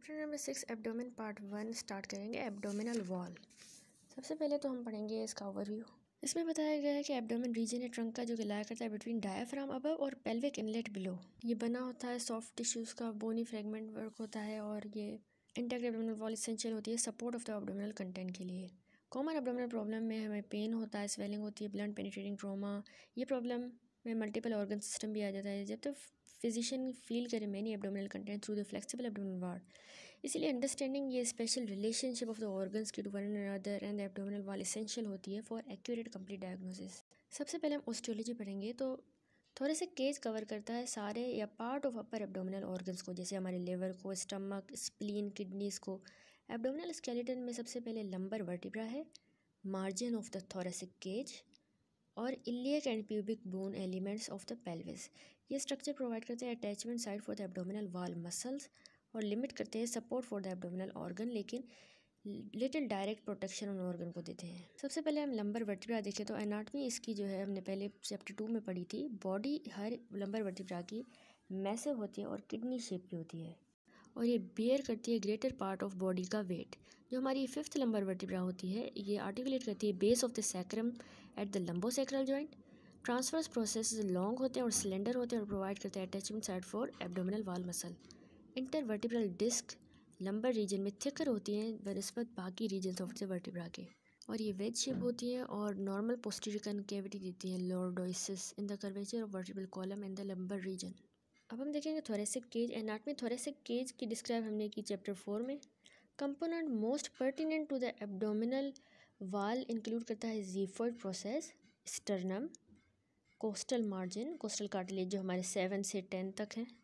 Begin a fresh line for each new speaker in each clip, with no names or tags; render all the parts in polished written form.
Chapter number 6 abdomen part 1 start करेंगे। Abdominal wall. सबसे पहले तो हम पढ़ेंगे इसका ओवरव्यू। इसमें बताया गया है कि एब्डोमेन रीजन है ट्रंक का जो कि लाया करता है बिटवीन डायाफ्राम अबव और पेल्विक इनलेट बिलो। ये बना होता है सॉफ्ट टिश्यूज़ का, बोनी फ्रेगमेंट वर्क होता है और ये इंटैक्ट एब्डोमिनल वॉल एसेंशियल होती है support of the abdominal content के लिए। कॉमन एब्डोमिनल प्रॉब्लम में हमें पेन होता है, स्वेलिंग होती है, ब्लड पेनिट्रेटिंग ट्रॉमा। ये प्रॉब्लम में मल्टीपल ऑर्गन सिस्टम भी आ जाता है जब तक फिजिशियन फील करे many abdominal content through the flexible abdominal wall. इसीलिए अंडरस्टैंडिंग ये special relationship of the organs की to one another and the abdominal wall essential होती है फॉर एक्यूरेट कंप्लीट डायग्नोसिस। सबसे पहले हम ऑस्टियोलॉजी पढ़ेंगे। तो थोरेसिक केज कवर करता है सारे या part of upper abdominal organs को, जैसे हमारे लिवर को, स्टमक, स्प्लीन, किडनीज को। एब्डोमिनल स्केलेटन में सबसे पहले लंबर वर्टिब्रा है, margin of the thoracic cage और iliac and pubic bone elements of the pelvis. ये स्ट्रक्चर प्रोवाइड करते हैं attachment side for the abdominal wall muscles और लिमिट करते हैं support for the abdominal organ, लेकिन लिटिल डायरेक्ट प्रोटेक्शन उन organ को देते हैं। सबसे पहले हम लंबर वर्टिब्रा देखें तो एनाटमी इसकी जो है हमने पहले चैप्टर 2 में पढ़ी थी। बॉडी हर लंबर वर्टिब्रा की मैसिव होती है और किडनी शेप की होती है और ये बेयर करती है ग्रेटर पार्ट ऑफ बॉडी का वेट। जो हमारी 5th लंबर वर्टिब्रा होती है ये आर्टिकुलेट करती है base of the sacrum at the lumbosacral joint. Transverse process long होते हैं और सिलेंडर होते हैं और प्रोवाइड करते हैं attachment side for abdominal wall muscle. Intervertebral disc lumbar region में थिकर होती हैं बनस्बत बाकी रीजन ऑफ द वर्टिब्रा के और ये वेज शेप होती हैं और नॉर्मल पोस्टीरियर कनकेविटी देती हैं lordosis in the curvature of vertebral column in the lumbar region. अब हम देखेंगे thoracic cage. Anatomy thoracic cage की डिस्क्राइब हमने की चैप्टर 4 में। Component most pertinent to the abdominal wall include करता है xiphoid process, sternum, costal margin, costal cartilage जो हमारे 7 से 10 तक हैं,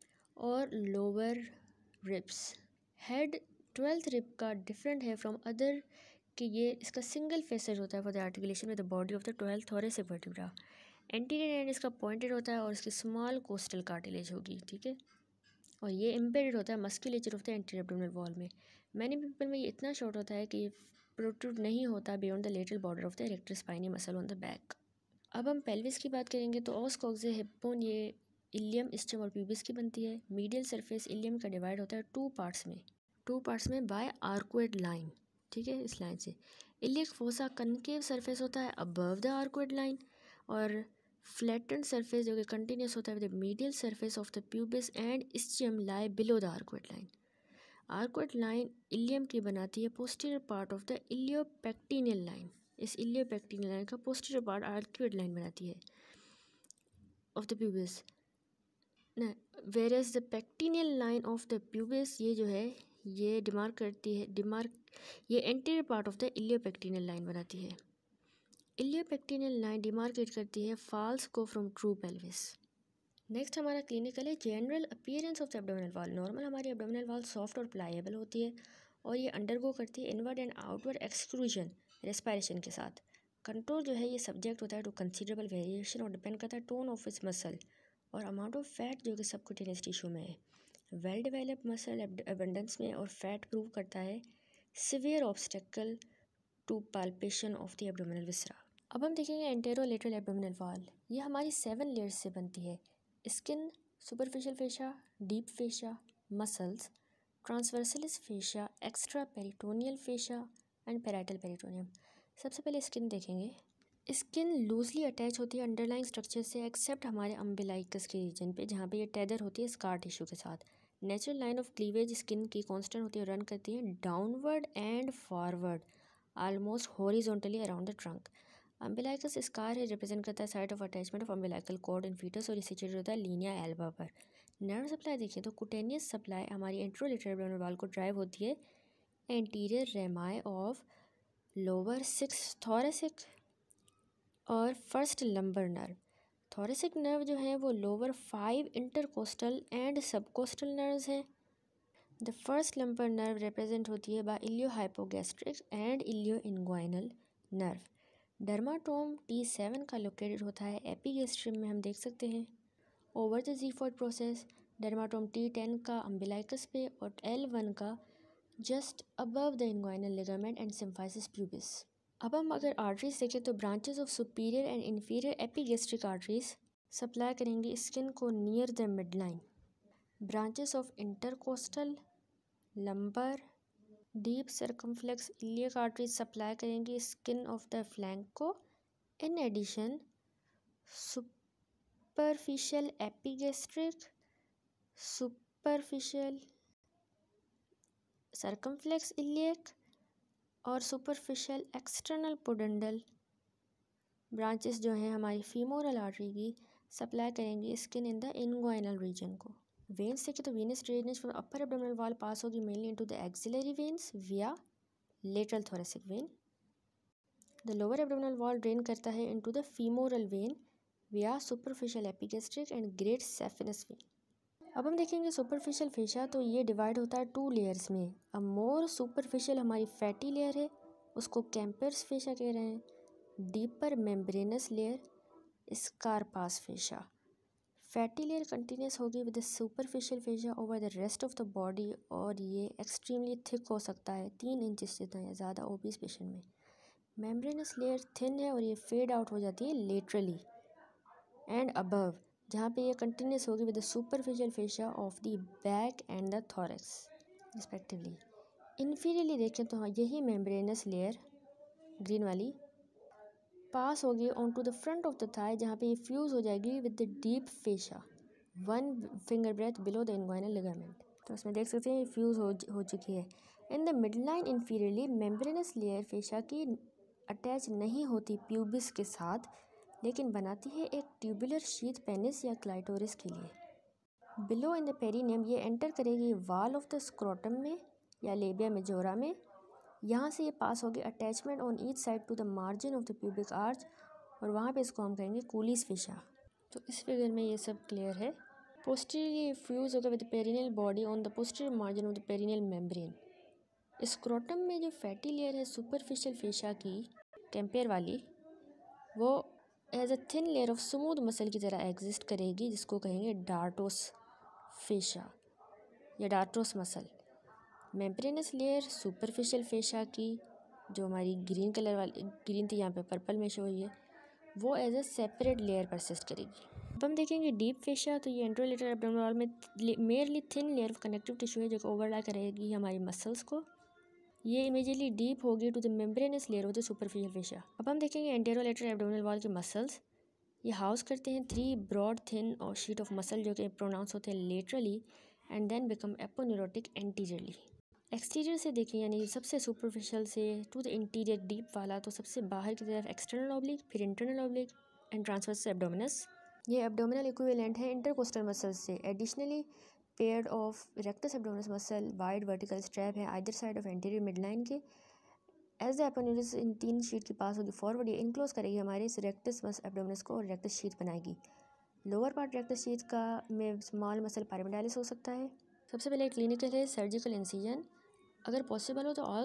और lower ribs. Head 12th rib का डिफरेंट है फ्रॉम अदर कि ये इसका सिंगल फेसेट होता है for the articulation with the body of the 12th thoracic vertebra. Anterior end इसका पॉइंटेड होता है और इसकी स्मॉल कोस्टल कार्टिलेज होगी, ठीक है। और ये एम्बेडेड होता है musculature of the anterior abdominal wall में। मैनी पीपल में ये इतना शॉर्ट होता है कि ये प्रोट्रूड नहीं होता beyond the lateral border of the erector spinae muscle on the back. अब हम पेल्विस की बात करेंगे तो ओस कॉक्सिया हिप बोन ये इलियम, स्टम और प्यूबिस की बनती है। मीडियल सरफेस इलियम का डिवाइड होता है टू पार्ट्स में बाय आर्कुएड लाइन, ठीक है, इस लाइन से। इलियक फोसा कनकेव सरफेस होता है अबव द आर्कुएड लाइन और फ्लैटेंड सरफेस जो कि कंटिन्यूस होता है with the medial surface of the pubis and ischium lie below the arcuate line. Arcuate line ilium की बनाती है posterior part of the iliopectineal line. इस इलियोपेक्टिनियल लाइन का पोस्टीरियर पार्ट आर्कुएड लाइन बनाती है of the pubis. Whereas the pectineal line of the pubis ये जो है ये डिमार्क करती है ये anterior part of the iliopectineal line बनाती है। इलियोपेक्टिनियल लाइन डिमार्केट करती है फाल्स को फ्रॉम ट्रू पेल्विस। नेक्स्ट हमारा क्लिनिकल है general appearance of the abdominal wall. Normal हमारी एब्डोमिनल वॉल सॉफ्ट और प्लाएबल होती है और ये अंडरगो करती है inward and outward exclusion respiration के साथ। कंट्रोल जो है ये सब्जेक्ट होता है टू कंसिडरेबल वेरिएशन और डिपेंड करता है टोन ऑफ इस मसल और अमाउंट ऑफ फैट जो कि सबक्यूटेनियस टिश्यू में है। वेल डेवलप्ड मसल एबंडेंस में और फैट प्रूव करता है severe obstacle to palpation of the abdominal viscera. अब हम देखेंगे एंटेरोलेटरल एब्डोमिनल वॉल। ये हमारी 7 लेयर्स से बनती है। Skin, superficial fascia, deep fascia, muscles, transversalis fascia, extra peritoneal fascia and parietal peritoneum. सबसे पहले स्किन देखेंगे। स्किन लूजली अटैच होती है अंडरलाइन स्ट्रक्चर से एक्सेप्ट हमारे अम्बिलाइकस के रीजन पे जहाँ पे ये टेदर होती है स्कार टिश्यू के साथ। Natural line of cleavage skin की कांस्टेंट होती है, रन करती है downward and forward almost horizontally around the trunk. Umbilicus scar है रिप्रेजेंट करता है site of attachment of umbilical cord in fetus और ये सिचुएटेड होता है लीनिया एल्बा पर। नर्व सप्लाई देखिए तो कुटेनियस सप्लाई हमारी एंटेरोलेटरल एब्डोमिनल वॉल को ड्राइव होती है anterior rami of lower 6 thoracic और first lumbar nerve. Thoracic nerve जो है वो lower 5 intercostal and subcostal nerves हैं। The first lumbar nerve represent होती है by iliohypogastric and ilioinguinal nerve. Dermatome T7 का लोकेटेड होता है एपिगैस्ट्रियम में, हम देख सकते हैं over the xiphoid process. Dermatome T10 का अम्बिलाइकस पे और L1 का just above the inguinal ligament and symphysis pubis. अब हम अगर आर्टरीज देखें तो branches of superior and inferior epigastric arteries supply करेंगी स्किन को near the midline. Branches of intercostal lumbar deep circumflex iliac artery supply करेंगी skin of the flank को। In addition superficial epigastric, superficial circumflex iliac और superficial external pudendal branches जो हैं हमारी femoral artery की supply करेंगी skin in the inguinal region को। Veins देखें तो venous drainage from upper abdominal wall pass होगी mainly into the axillary veins via lateral thoracic vein. The lower abdominal wall drain करता है into the femoral vein via superficial epigastric and great saphenous vein. अब हम देखेंगे superficial फेशा, तो ये divide होता है 2 लेयर्स में। अब मोर सुपरफिशियल हमारी फैटी लेयर है, उसको कैम्पर्स फेशा कह रहे हैं। Deeper membranous layer Scarpa's fascia. Fatty layer continuous होगी with the superficial fascia over the rest of the body और ये एक्सट्रीमली थिक हो सकता है 3 इंचेस जितना या ज़्यादा ओबीस पेशेंट में। मेम्ब्रेनस लेयर थिन है और ये फेड आउट हो जाती है लेटरली एंड अबव, जहाँ पे ये कंटिन्यूस होगी with the superficial fascia of the back and the thorax respectively. Inferiorly देखें तो हाँ यही मेम्ब्रेनस लेयर ग्रीन वाली पास होगी on to the front of the thigh, जहाँ पे ये फ्यूज़ हो जाएगी with the deep fascia 1 finger breadth below the inguinal ligament. तो इसमें देख सकते हैं ये फ्यूज़ हो चुकी है। In the midline inferiorly membranous layer fascia की अटैच नहीं होती प्यूबिस के साथ, लेकिन बनाती है एक ट्यूबुलर शीथ पेनिस या क्लाइटोरिस के लिए। बिलो इन द पेरिनियम ये एंटर करेगी वाल ऑफ द स्क्रोटम में या लेबिया मेजोरा में। यहाँ से ये पास होगी attachment on each side to the margin of the pubic arch और वहाँ पे इसको हम कहेंगे कूलीज फेशा। तो इस फिगर में ये सब क्लियर है। पोस्टीरियरली फ्यूज होगा with perineal body on the posterior margin of the perineal membrane. Scrotum में जो फैटी लेयर है सुपरफिशियल फेशा की कैम्पेयर वाली, वो as a thin layer of smooth muscle की तरह एग्जिस्ट करेगी, जिसको कहेंगे डार्टोस फेशा या dartos muscle. Membranous layer superficial fascia की जो हमारी ग्रीन कलर वाली, ग्रीन थी यहाँ पे पर्पल में शो हुई है, वो as a separate layer persist करेगी। अब हम देखेंगे डीप फेशा, तो ये एंट्रोलेटरल एब्डोमिनल वॉल में merely thin layer of connective tissue है जो ओवरलाई करेगी हमारी मसल्स को। ये इमीडिएटली डीप होगी to the membranous layer of the superficial fascia. अब हम देखेंगे एंटेरोलेटरल एब्डोमिनल वॉल के मसल्स। ये हाउस करते हैं 3 ब्रॉड थिन और शीट ऑफ मसल जो कि प्रोनाउंस होते हैं laterally and then become aponeurotic anteriorly. Exterior से देखें यानी सबसे सुपरफिशियल से टू द इंटीरियर डीप वाला, तो सबसे बाहर की तरफ एक्सटर्नल ऑब्लिक, फिर internal oblique and transverse abdominis. ये एब्डोमिनल इक्विवेलेंट है इंटरकोस्टल मसल्स से। Additionally paired of rectus abdominis muscle wide vertical strap है either side of anterior midline के। As the aponeurosis in 3 sheet की पास होगी forward, ये enclose करेगी हमारे इस रेक्टस एब्डोमिनस को और रेक्टस शीथ बनाएगी। लोअर पार्ट रेक्टस शीथ का में स्मॉल मसल पैरामेडालिस हो सकता है। सबसे पहले क्लिनिकल है सर्जिकल इंसिजन। अगर पॉसिबल हो तो ऑल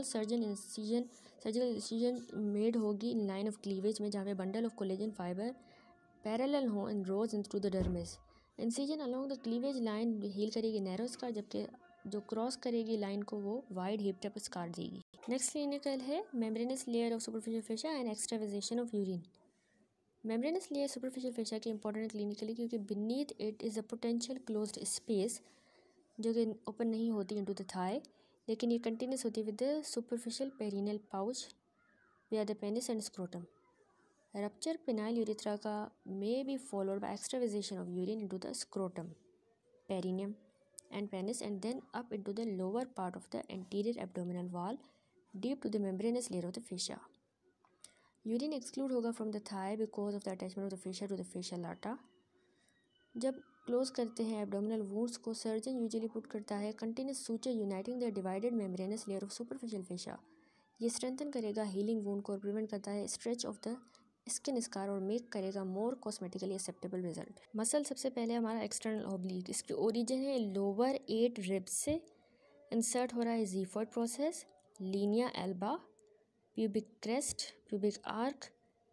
सर्जिकल इंसिजन मेड होगी इन लाइन ऑफ क्लीवेज में, जहाँ पे bundle of collagen fibre parallel हो in rows in through the dermis. Incision along the cleavage line heal करेगी नैरो स्कार, जबकि जो क्रॉस करेगी लाइन को वो वाइड हिप टिप स्कार देगी। नेक्स्ट क्लिनिकल है membranous layer of superficial fascia and extravasation of urine. Membranous layer superficial fascia की important clinically क्योंकि beneath it is a potential closed space जो कि ओपन नहीं होती इनटू द थाई, लेकिन ये कंटिन्यूस होती है with the superficial perineal pouch via the penis and scrotum. Rupture penile urethra का may be followed by extravasation of urine into the scrotum, perineum and penis and then up into the lower part of the anterior abdominal wall deep to the membranous layer of the fascia. Urine exclude होगा from the thigh because of the attachment of the fascia to the fascia lata. जब close करते हैं abdominal wounds को, surgeon usually put करता है continuous suture uniting the divided membranous layer of superficial fascia. ये strengthen करेगा healing wound को और प्रिवेंट करता है stretch of the skin scar और मेक करेगा more cosmetically acceptable result. Muscle सबसे पहले हमारा एक्सटर्नल ऑब्लिक, इसकी ओरिजिन है लोअर 8 रिब्स से। इंसर्ट हो रहा है xiphoid process, linea alba, pubic crest, pubic arch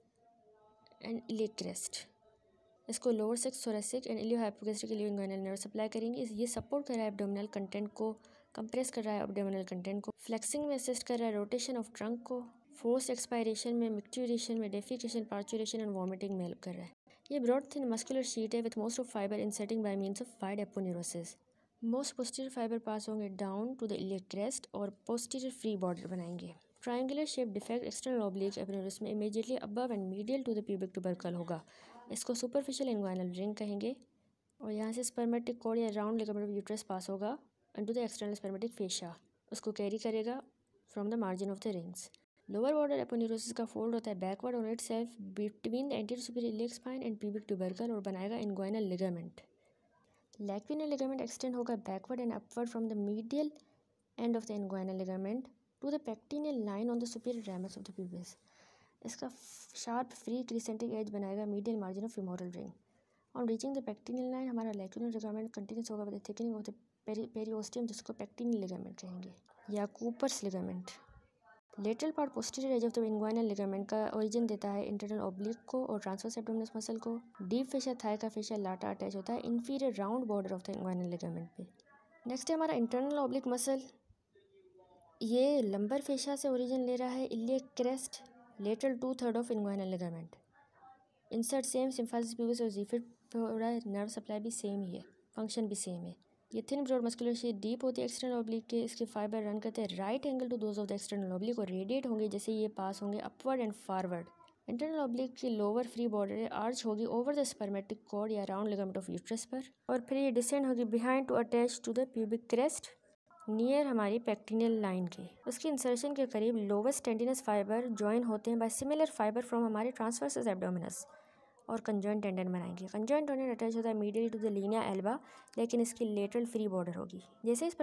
and iliac crest. इसको lower 6 thoracic and iliohypogastric ilioinguinal nerve supply करेंगे। ये सपोर्ट कर रहा है एब्डोमिनल कंटेंट को, कंप्रेस कर रहा है एब्डोमिनल कंटेंट को, फ्लेक्सिंग में असिस्ट कर रहा है रोटेशन ऑफ ट्रंक को, फोर्स एक्सपायरेशन में, मिक्चुरेशन में, डेफिकेशन, पार्चुरेशन एंड वॉमिटिंग में हेल्प कर रहा है। ये ब्रॉड थिन मस्कुलर शीट है with most of fibre inserting by means of wide aponeurosis. Most posterior fibre pass होंगे down to the iliac crest और पोस्टीरियर फ्री बॉर्डर बनाएंगे। Triangular shape defect external oblique aponeurosis में immediately above and medial to the pubic tubercle होगा। इसको superficial inguinal ring कहेंगे। और यहाँ से स्पर्मेटिक कॉर्ड या round ligament of uterus pass होगा into the external spermatic fascia, उसको कैरी करेगा from the margin of the rings. Lower border aponeurosis का फोल्ड होता है backward on itself between the anterior superior iliac spine and pubic tubercle और बनाएगा inguinal ligament. Lacunar ligament extend होगा backward and upward from the medial end of the inguinal ligament to the pectineal line on the superior ramus of the pubis. इसका sharp free crescentic edge बनाएगा medial margin of femoral ring. On reaching the pectineal line हमारा lacunar ligament continuous होगा with the thickening of the periosteum जिसको pectineal ligament कहेंगे या Cooper's ligament. Lateral part posterior edge of the inguinal ligament का origin देता है internal oblique को और ट्रांसवर्स एब्डोमिनस मसल को। डीप फेशिया थाई का फेशिया लाटा अटैच होता है inferior round border of the inguinal ligament पे। नेक्स्ट है हमारा इंटरनल ऑब्लिक मसल। ये लंबर फेशिया से ओरिजिन ले रहा है iliac crest lateral 2/3 of inguinal ligament. Insert same symphysis pubis और ज़ीफिड हो रहा है, नर्व सप्लाई भी सेम ही है, फंक्शन भी सेम है। ये thin broad muscular sheet deep होती है एक्सटर्नल ऑब्लिक के, इसके फाइबर रन करते हैं right angle to those of the external oblique और रेडिएट होंगे जैसे ये पास होंगे upward and forward. Internal oblique की लोअर फ्री बॉर्डर आर्च होगी ओवर द स्पर्मेटिक कॉर्ड या राउंड लिगामेंट ऑफ यूट्रस पर और फिर ये डिसेंड होगी behind to attach to the pubic crest near हमारी पेक्टिनियल लाइन के। उसकी इंसर्शन के करीब लोवेस्ट टेंडिनस फाइबर ज्वाइन होते हैं बाय सिमिलर फाइबर फ्रॉम हमारे ट्रांसवर्स एब्डोमिनस और कंजॉइंट टेंडन बनाएंगे। कंजॉइंट टेंडन अटैच होता है medially to the linea alba, लेकिन इसकी लेटरल फ्री बॉर्डर होगी। जैसे इस पर